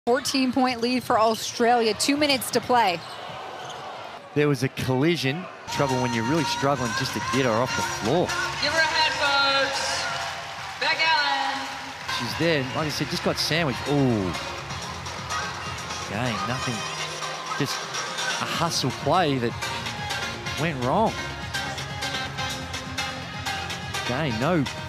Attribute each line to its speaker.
Speaker 1: 14-point lead for Australia, 2 minutes to play.
Speaker 2: There was a collision. Trouble when you're really struggling just to get her off the floor.
Speaker 3: Give her a hand, folks. Back Allen.
Speaker 2: She's there, like I said, just got sandwiched. Ooh. Again, nothing. Just a hustle play that went wrong. Again, no